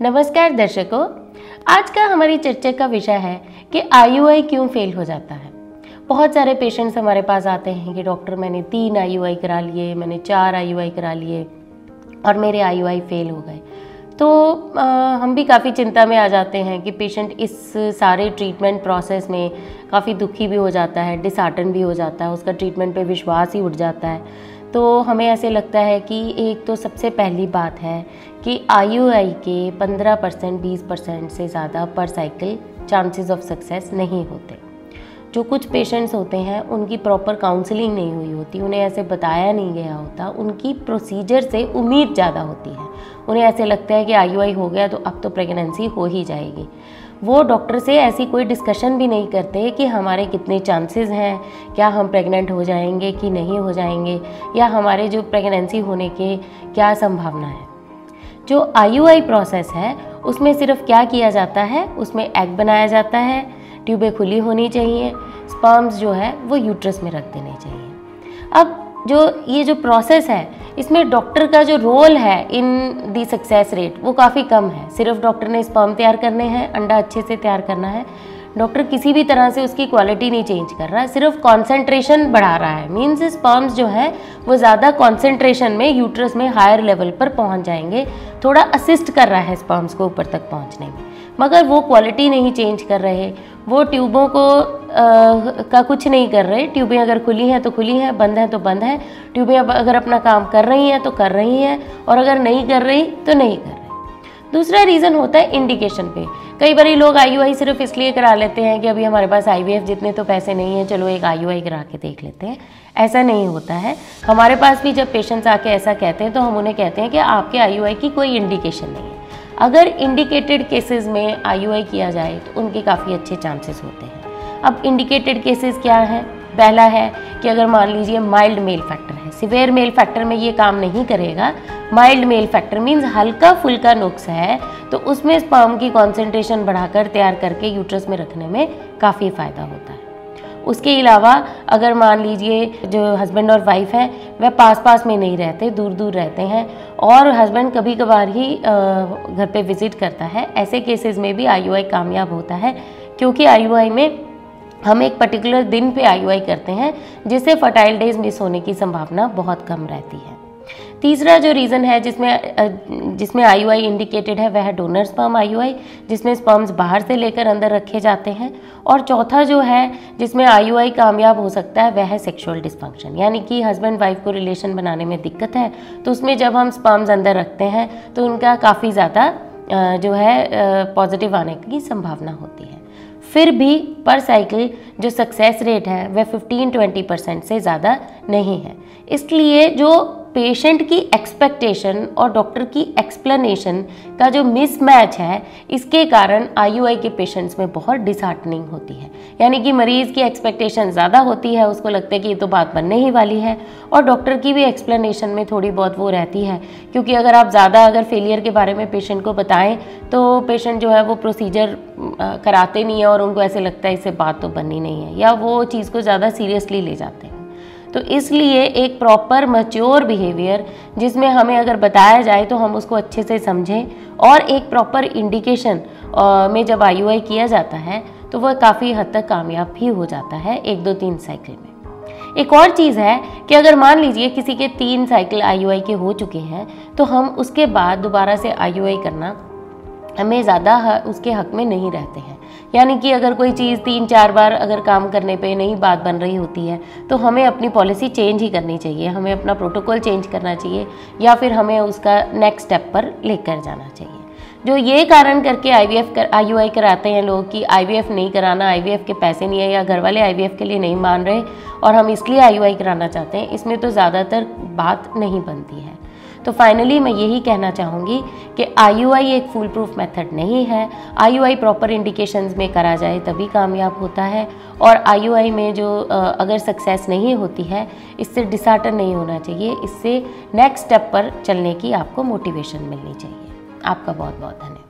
नमस्कार दर्शकों, आज का हमारी चर्चा का विषय है कि IUI क्यों फेल हो जाता है। बहुत सारे पेशेंट्स हमारे पास आते हैं कि डॉक्टर मैंने 3 IUI करा लिए, मैंने 4 IUI करा लिए और मेरे IUI फेल हो गए। तो हम भी काफ़ी चिंता में आ जाते हैं कि पेशेंट इस सारे ट्रीटमेंट प्रोसेस में काफ़ी दुखी भी हो जाता है, डिसहार्टन भी हो जाता है, उसका ट्रीटमेंट पे विश्वास ही उठ जाता है। तो हमें ऐसे लगता है कि एक तो सबसे पहली बात है कि IUI के 15% 20% से ज़्यादा पर साइकिल चांसेस ऑफ सक्सेस नहीं होते। जो कुछ पेशेंट्स होते हैं उनकी प्रॉपर काउंसलिंग नहीं हुई होती, उन्हें ऐसे बताया नहीं गया होता, उनकी प्रोसीजर से उम्मीद ज़्यादा होती है। उन्हें ऐसे लगता है कि IUI हो गया तो अब तो प्रेगनेंसी हो ही जाएगी। वो डॉक्टर से ऐसी कोई डिस्कशन भी नहीं करते कि हमारे कितने चांसेस हैं, क्या हम प्रेग्नेंट हो जाएंगे कि नहीं हो जाएंगे, या हमारे जो प्रेगनेंसी होने के क्या संभावना है। जो IUI प्रोसेस है उसमें सिर्फ क्या किया जाता है, उसमें एग बनाया जाता है, ट्यूबें खुली होनी चाहिए, स्पर्म्स जो है वो यूट्रस में रख देने चाहिए। अब ये जो प्रोसेस है इसमें डॉक्टर का जो रोल है इन दी सक्सेस रेट वो काफ़ी कम है। सिर्फ डॉक्टर ने स्पर्म तैयार करने हैं, अंडा अच्छे से तैयार करना है। डॉक्टर किसी भी तरह से उसकी क्वालिटी नहीं चेंज कर रहा है, सिर्फ कॉन्सेंट्रेशन बढ़ा रहा है। मीन्स स्पर्म्स जो है वो ज़्यादा कॉन्सेंट्रेशन में यूट्रस में हायर लेवल पर पहुंच जाएंगे, थोड़ा असिस्ट कर रहा है स्पर्म्स को ऊपर तक पहुंचने में, मगर वो क्वालिटी नहीं चेंज कर रहे, वो ट्यूबों को का कुछ नहीं कर रहे। ट्यूबें अगर खुली हैं तो खुली हैं, बंद हैं तो बंद हैं। ट्यूबें अगर अपना काम कर रही हैं तो कर रही हैं, और अगर नहीं कर रही तो नहीं कर रही। दूसरा रीज़न होता है इंडिकेशन पे। कई बार लोग IUI सिर्फ इसलिए करा लेते हैं कि अभी हमारे पास IVF जितने तो पैसे नहीं हैं, चलो एक IUI करा के देख लेते हैं। ऐसा नहीं होता है। हमारे पास भी जब पेशेंट्स आके ऐसा कहते हैं तो हम उन्हें कहते हैं कि आपके IUI की कोई इंडिकेशन नहीं है। अगर इंडिकेटेड केसेस में IUI किया जाए तो उनके काफ़ी अच्छे चांसेस होते हैं। अब इंडिकेटेड केसेस क्या हैं? पहला है कि अगर मान लीजिए माइल्ड मेल फैक्टर है, सिवियर मेल फैक्टर में ये काम नहीं करेगा। माइल्ड मेल फैक्टर मीन्स हल्का फुल्का नुक्स है, तो उसमें स्पर्म की कॉन्सेंट्रेशन बढ़ाकर तैयार करके यूट्रस में रखने में काफ़ी फ़ायदा होता है। उसके अलावा अगर मान लीजिए जो हस्बैंड और वाइफ हैं वह पास पास में नहीं रहते, दूर दूर रहते हैं, और हस्बैंड कभी कभार ही घर पे विज़िट करता है, ऐसे केसेस में भी IUI कामयाब होता है, क्योंकि IUI में हम एक पर्टिकुलर दिन पे IUI करते हैं जिससे फर्टाइल डेज मिस होने की संभावना बहुत कम रहती है। तीसरा जो रीज़न है जिसमें IUI इंडिकेटेड है वह है डोनर स्पर्म IUI, जिसमें स्पर्म्स बाहर से लेकर अंदर रखे जाते हैं। और चौथा जो है जिसमें IUI कामयाब हो सकता है वह है सेक्सुअल डिस्फंक्शन, यानी कि हस्बैंड वाइफ को रिलेशन बनाने में दिक्कत है, तो उसमें जब हम स्पर्म्स अंदर रखते हैं तो उनका काफ़ी ज़्यादा जो है पॉजिटिव आने की संभावना होती है। फिर भी पर साइकिल जो सक्सेस रेट है वह 15-20% से ज़्यादा नहीं है। इसलिए जो पेशेंट की एक्सपेक्टेशन और डॉक्टर की एक्सप्लेनेशन का जो मिसमैच है, इसके कारण IUI के पेशेंट्स में बहुत डिसहार्टनिंग होती है। यानी कि मरीज़ की एक्सपेक्टेशन ज़्यादा होती है, उसको लगता है कि ये तो बात बनने ही वाली है, और डॉक्टर की भी एक्सप्लेनेशन में थोड़ी बहुत वो रहती है, क्योंकि अगर आप ज़्यादा अगर फेलियर के बारे में पेशेंट को बताएं तो पेशेंट जो है वो प्रोसीजर कराते नहीं है, और उनको ऐसे लगता है इससे बात तो बननी नहीं है, या वो चीज़ को ज़्यादा सीरियसली ले जाते हैं। तो इसलिए एक प्रॉपर मैच्योर बिहेवियर जिसमें हमें अगर बताया जाए तो हम उसको अच्छे से समझें, और एक प्रॉपर इंडिकेशन में जब IUI किया जाता है तो वह काफ़ी हद तक कामयाब भी हो जाता है 1 2 3 साइकिल में। एक और चीज़ है कि अगर मान लीजिए किसी के 3 साइकिल IUI के हो चुके हैं तो हम उसके बाद दोबारा से IUI करना हमें ज़्यादा उसके हक में नहीं रहते हैं। यानी कि अगर कोई चीज़ 3-4 बार अगर काम करने पे नहीं बात बन रही होती है तो हमें अपनी पॉलिसी चेंज ही करनी चाहिए, हमें अपना प्रोटोकॉल चेंज करना चाहिए, या फिर हमें उसका नेक्स्ट स्टेप पर लेकर जाना चाहिए। जो ये कारण करके IUI कराते हैं लोग कि IVF नहीं कराना, IVF के पैसे नहीं है, या घर वाले IVF के लिए नहीं मान रहे और हम इसलिए IUI कराना चाहते हैं, इसमें तो ज़्यादातर बात नहीं बनती है। तो फाइनली मैं यही कहना चाहूँगी कि IUI एक फुल प्रूफ मेथड नहीं है। IUI प्रॉपर इंडिकेशंस में करा जाए तभी कामयाब होता है, और IUI में जो अगर सक्सेस नहीं होती है इससे डिसहार्टन नहीं होना चाहिए, इससे नेक्स्ट स्टेप पर चलने की आपको मोटिवेशन मिलनी चाहिए। आपका बहुत बहुत धन्यवाद।